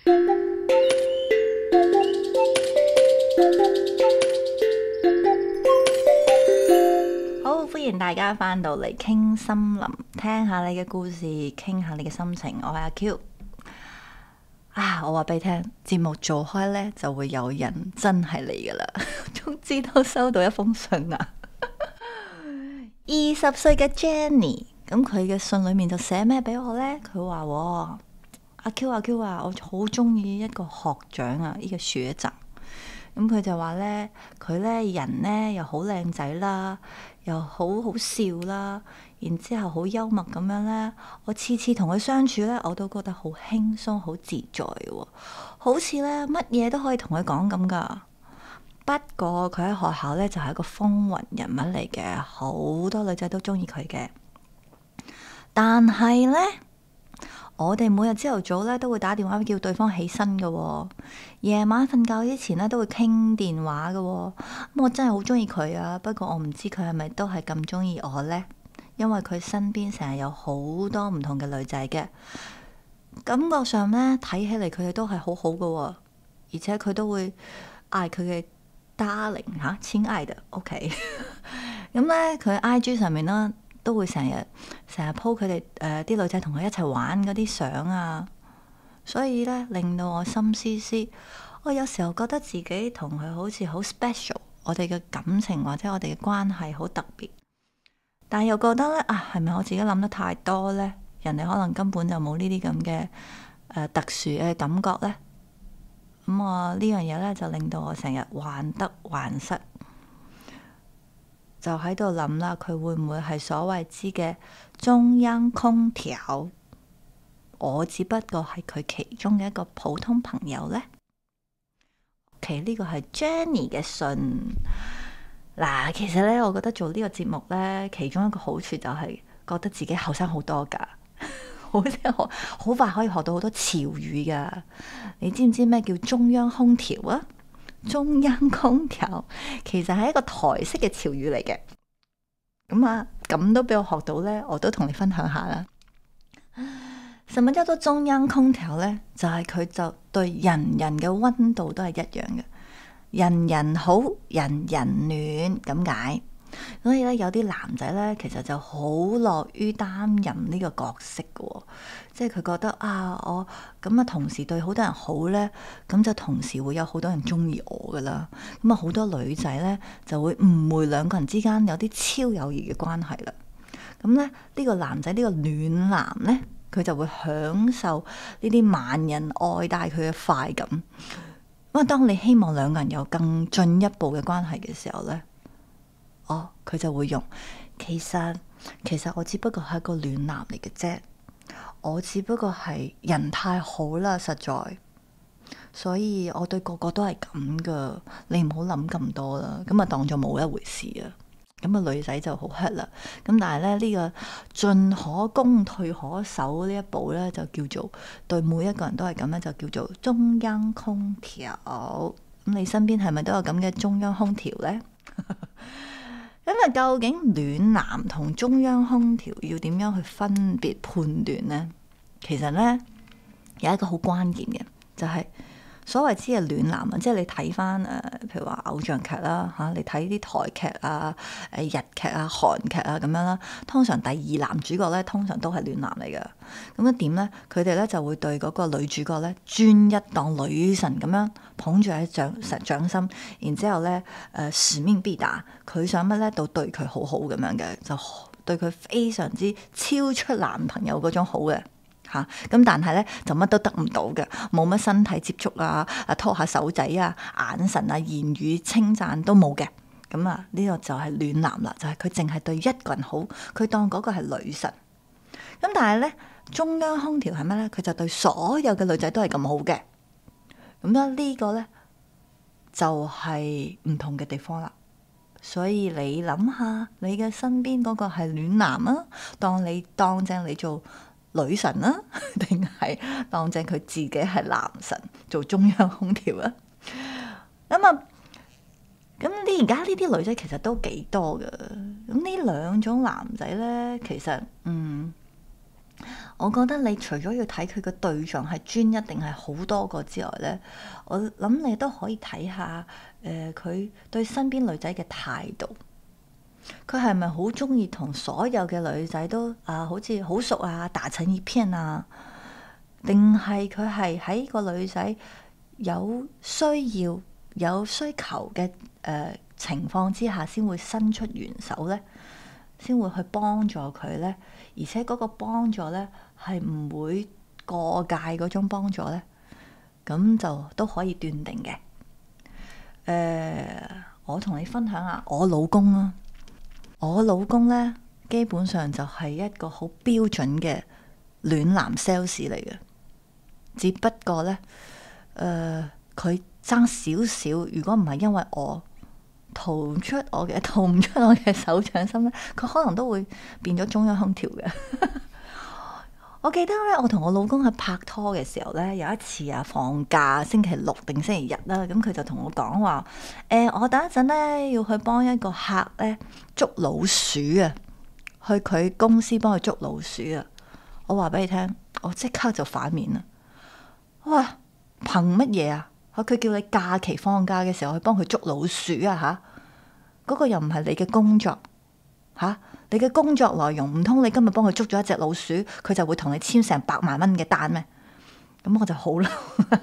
好，歡迎大家翻到嚟傾森林，聽下你嘅故事，傾下你嘅心情。我係阿 Q。我話俾你聽，節目做開呢，就會有人真係嚟噶啦。終於都收到一封信啦。20歲嘅 Jenny， 咁佢嘅信裏面就寫咩俾我呢？佢話阿 Q 啊，我好中意一個學長啊，呢個學長。咁佢就話呢，佢呢人呢又好靚仔啦，又好好笑啦，然之後好幽默咁樣呢。我次次同佢相處呢，我都覺得好輕鬆、好自在嘅，好似呢乜嘢都可以同佢講咁噶。不過佢喺學校呢，就係一個風雲人物嚟嘅，好多女仔都中意佢嘅。但係呢，我哋每日朝頭早咧都會打電話叫對方起身嘅，夜晚瞓覺之前咧都會傾電話嘅。咁我真係好中意佢啊，不過我唔知佢係咪都係咁中意我呢？因為佢身邊成日有好多唔同嘅女仔嘅，感覺上呢，睇起嚟佢哋都係好好嘅，而且佢都會嗌佢嘅 darling 吓，親愛的 OK。咁呢，佢 IG 上面呢，都會成日 po 佢哋啲女仔同佢一齊玩嗰啲相啊，所以咧令到我心思思。我有時候覺得自己同佢好似好 special， 我哋嘅感情或者我哋嘅關係好特別，但係又覺得咧係咪我自己諗得太多呢？人哋可能根本就冇呢啲咁嘅特殊嘅感覺呢。咁我呢樣嘢咧就令到我成日患得患失。就喺度諗啦，佢會唔會係所謂之嘅中央空調？我只不過係佢其中嘅一個普通朋友呢。OK，呢個係 Jenny 嘅信。嗱，其實呢，我覺得做呢個節目呢，其中一個好處就係覺得自己後生好多噶，好快可以學到好多潮語噶。你知唔知咩叫中央空調啊？中央空調其實係一個台式嘅潮語嚟嘅，咁都俾我學到呢，我都同你分享下啦。什麼叫做中央空調呢？就係佢就對人人嘅溫度都係一樣嘅，人人好，人人暖咁解。所以咧，有啲男仔咧，其實就好樂於擔任呢個角色嘅，即係佢覺得我咁同時對好多人好咧，咁就同時會有好多人中意我噶啦。咁好多女仔咧就會誤會兩個人之間有啲超友誼嘅關係啦。咁咧呢個男仔呢個暖男咧，佢就會享受呢啲萬人愛戴佢嘅快感。咁當你希望兩個人有更進一步嘅關係嘅時候咧，佢就會用，其實我只不過係個暖男嚟嘅啫，我只不過係人太好啦，實在，所以我對個個都係咁噶，你唔好諗咁多啦，咁當作冇一回事啊。咁女仔就好 hurt 啦。咁但係咧呢個進可攻退可守呢一步咧，就叫做對每一個人都係咁咧，就叫做中央空調。咁你身邊係咪都有咁嘅中央空調呢？咁究竟暖男同中央空調要點樣去分別判斷呢？其實呢，有一個好關鍵嘅，就係所謂之嘅暖男啊，即係你睇翻譬如話偶像劇啦嚇，你睇啲台劇啊、日劇啊、韓劇啊咁樣啦，通常第二男主角咧，通常都係暖男嚟㗎。咁一點咧，佢哋咧就會對嗰個女主角咧專一當女神咁樣捧住喺掌心，然之後咧使命必達，佢想乜咧都對佢好好咁樣嘅，就對佢非常之超出男朋友嗰種好嘅。咁但係咧就乜都得唔到嘅，冇乜身體接觸啊，拖下手仔啊，眼神啊，言語稱讚都冇嘅。咁呢個就係暖男啦，就係佢淨係對一個人好，佢當嗰個係女神。咁但係咧中央空調係咩咧？佢就對所有嘅女仔都係咁好嘅。咁呢個咧就係唔同嘅地方啦。所以你諗下，你嘅身邊嗰個係暖男啊，當正你做女神啊，定係當正佢自己係男神做中央空調啊？咁你而家呢啲女仔其實都幾多噶。咁呢兩種男仔呢，其實我覺得你除咗要睇佢個對象係專一定係好多個之外呢，我諗你都可以睇下佢對身邊女仔嘅態度。佢係咪好中意同所有嘅女仔都好似好熟啊，打成一片啊？定係佢係喺個女仔有需要、有需求嘅情況之下，先會伸出援手呢？先會去幫助佢呢？而且嗰個幫助呢，係唔會過界嗰種幫助呢？咁就都可以斷定嘅。我同你分享下我老公啊。我老公呢，基本上就係一個好標準嘅暖男 sales 嚟嘅，只不過呢，佢爭少少，如果唔係因為我逃唔出我嘅手掌心呢，佢可能都會變咗中央空調嘅。我記得咧，我同我老公喺拍拖嘅時候咧，有一次放假星期六定星期日啦，咁佢就同我講話，我等一陣咧要去幫一個客咧捉老鼠啊，去佢公司幫佢捉老鼠啊。我話俾你聽，我即刻就反面啦。哇，憑乜嘢啊？佢叫你假期放假嘅時候去幫佢捉老鼠啊？吓，嗰個又唔係你嘅工作吓。你嘅工作內容唔通你今日幫佢捉咗一隻老鼠，佢就會同你簽成100萬蚊嘅單咩？咁我就好嬲。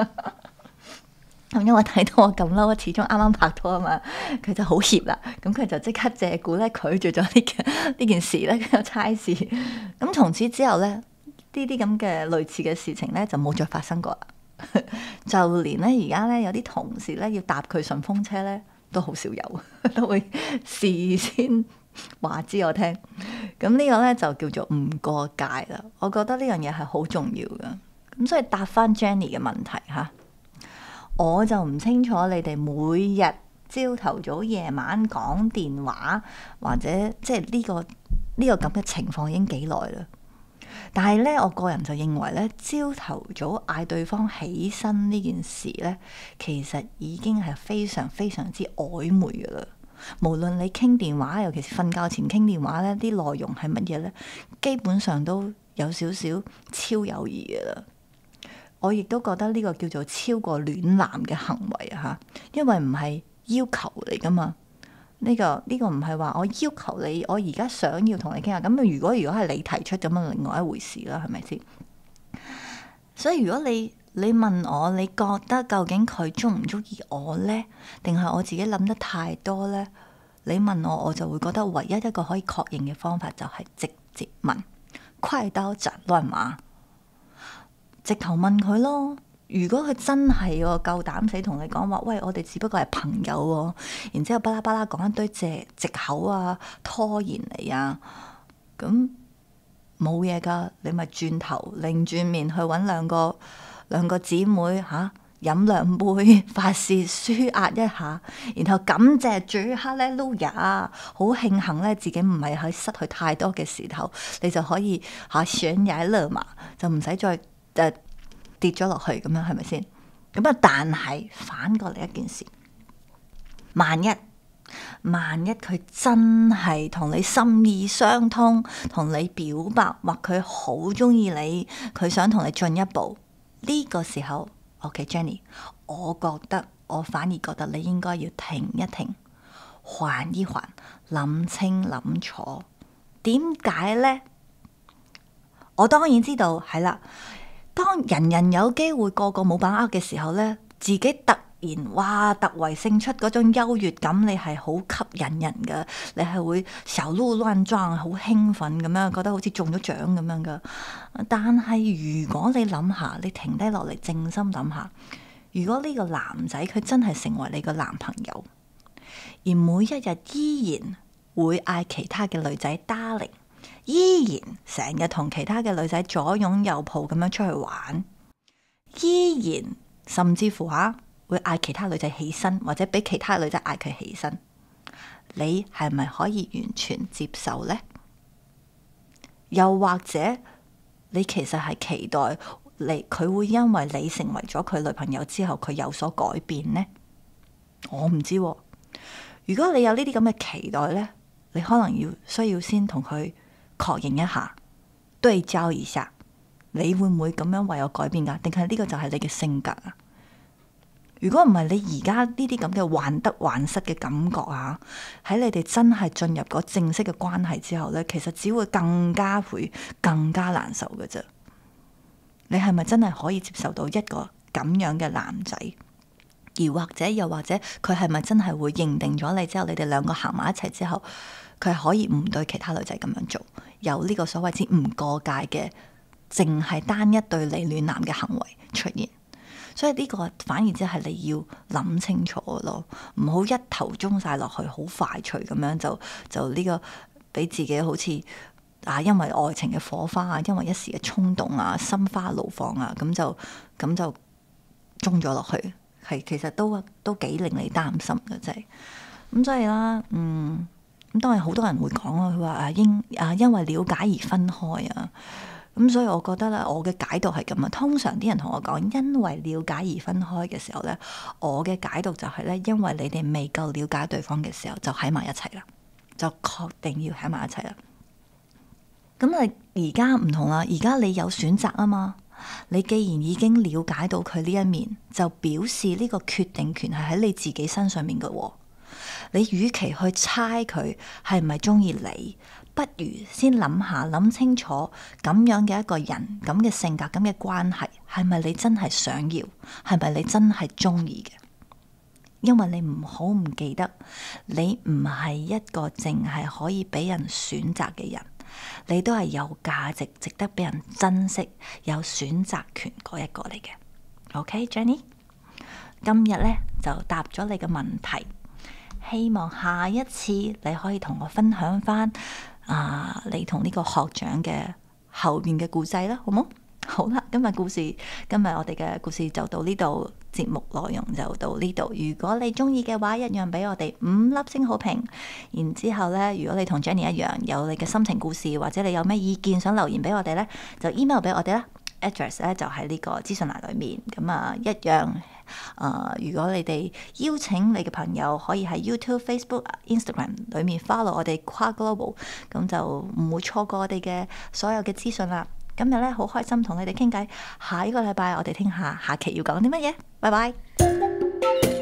咁因為睇到我咁嬲，始終啱啱拍拖啊嘛，佢就好怯啦。咁佢就即刻借故咧拒絕咗呢件事咧，個差事。咁從此之後咧，呢啲咁嘅類似嘅事情咧就冇再發生過啦。就連咧而家咧有啲同事咧要搭佢順風車咧，都好少有，都會事先話知我聽。咁呢個呢，就叫做唔過界啦。我覺得呢樣嘢係好重要㗎。咁所以答翻 Jenny 嘅問題吓，我就唔清楚你哋每日朝頭早夜晚講電話，或者即係呢個咁嘅情況已經幾耐啦。但係呢，我個人就認為呢，朝頭早嗌對方起身呢件事呢，其實已經係非常非常之曖昧㗎啦。無論你傾電話，尤其是瞓覺前傾電話呢，啲內容係乜嘢呢？基本上都有少少超友誼嘅啦。我亦都覺得呢個叫做超過暖男嘅行為啊，因為唔係要求嚟噶嘛。呢個唔係話我要求你，我而家想要同你傾下。咁如果係你提出咁樣，另外一回事啦，係咪先？所以如果你問我，你覺得究竟佢中唔中意我呢？定係我自己諗得太多呢？你問我，我就會覺得唯一一個可以確認嘅方法就係直接問，快刀斬亂麻，直頭問佢咯。如果佢真係夠膽死同你講話，喂，我哋只不過係朋友，然之後巴拉巴拉講一堆藉口啊，拖延你啊，咁冇嘢噶，你咪轉頭擰轉面去揾兩個姊妹吓，飲2杯發洩舒壓一下，然後感謝主哈利路亞，好慶幸咧自己唔係喺失去太多嘅時候，你就可以懸崖勒馬，就唔使再跌咗落去咁樣，係咪先？咁啊，但係反過嚟一件事，萬一佢真係同你心意相通，同你表白，或佢好中意你，佢想同你進一步，呢個時候 OK Jenny， 我反而覺得你應該要停一停，緩一緩，諗清諗楚。點解呢？我當然知道係啦。當人人有機會，個個冇把握嘅時候呢，自己突然突圍勝出嗰種優越感，你係好吸引人噶，你係會小鹿亂撞，好興奮咁樣，覺得好似中咗獎咁樣噶。但係如果你諗下，你停低落嚟，靜心諗下，如果呢個男仔佢真係成為你個男朋友，而每一日依然會嗌其他嘅女仔 darling，依然成日同其他嘅女仔左擁右抱咁樣出去玩，依然甚至乎會嗌其他女仔起身，或者俾其他女仔嗌佢起身，你係咪可以完全接受呢？又或者你其實係期待佢會因為你成為咗佢女朋友之後，佢有所改變呢？我唔知喎。如果你有呢啲咁嘅期待呢，你可能需要先同佢確認一下，對焦一下， 你會唔會咁樣為我改變㗎？定係呢個就係你嘅性格啊？如果唔係，你而家呢啲咁嘅患得患失嘅感覺啊，喺你哋真係進入嗰正式嘅關係之後呢，其實只會更加難受嘅啫。你係咪真係可以接受到一個咁樣嘅男仔？而又或者佢係咪真係會認定咗你之後，你哋兩個行埋一齊之後，佢係可以唔對其他女仔咁樣做，有呢個所謂之唔過界嘅，淨係單一對你暖男嘅行為出現？所以呢個反而即係你要諗清楚咯，唔好一頭中晒落去，好快脆咁樣就呢個俾自己好似因為愛情嘅火花啊，因為一時嘅衝動啊，心花怒放啊，咁就中咗落去，係其實都幾令你擔心嘅啫。咁所以啦，咁當然好多人會講啊，佢話因為了解而分開啊。咁所以我覺得咧，我嘅解讀係咁啊。通常啲人同我講因為了解而分開嘅時候咧，我嘅解讀就係咧，因為你哋未夠了解對方嘅時候就喺埋一齊啦，就確定要喺埋一齊啦。咁你而家唔同啦，而家你有選擇啊嘛。你既然已經了解到佢呢一面，就表示呢個決定權係喺你自己身上面嘅喎。你與其去猜佢係咪中意你，不如先諗清楚咁樣嘅一個人，咁嘅性格，咁嘅關係，係咪你真係想要？係咪你真係中意嘅？因為你唔記得，你唔係一個淨係可以俾人選擇嘅人，你都係有價值、值得俾人珍惜、有選擇權嗰一個嚟嘅。OK，Jenny，今日呢就答咗你嘅問題。希望下一次你可以同我分享翻你同呢個學長嘅後面嘅故仔啦，好冇？好啦，今日我哋嘅故事就到呢度，節目內容就到呢度。如果你中意嘅話，一樣俾我哋5粒星好評。然之後呢，如果你同 Jenny 一樣有你嘅心情故事，或者你有咩意見想留言俾我哋呢，就 email 俾我哋啦。address 咧就喺呢個資訊欄裏面，咁一樣。如果你哋邀請你嘅朋友可以喺 YouTube、Facebook、Instagram 裏面 follow 我哋跨 Global， 咁就唔會錯過我哋嘅所有嘅資訊啦。今日咧好開心同你哋傾偈，下一個禮拜我哋聽下期要講啲乜嘢，拜拜。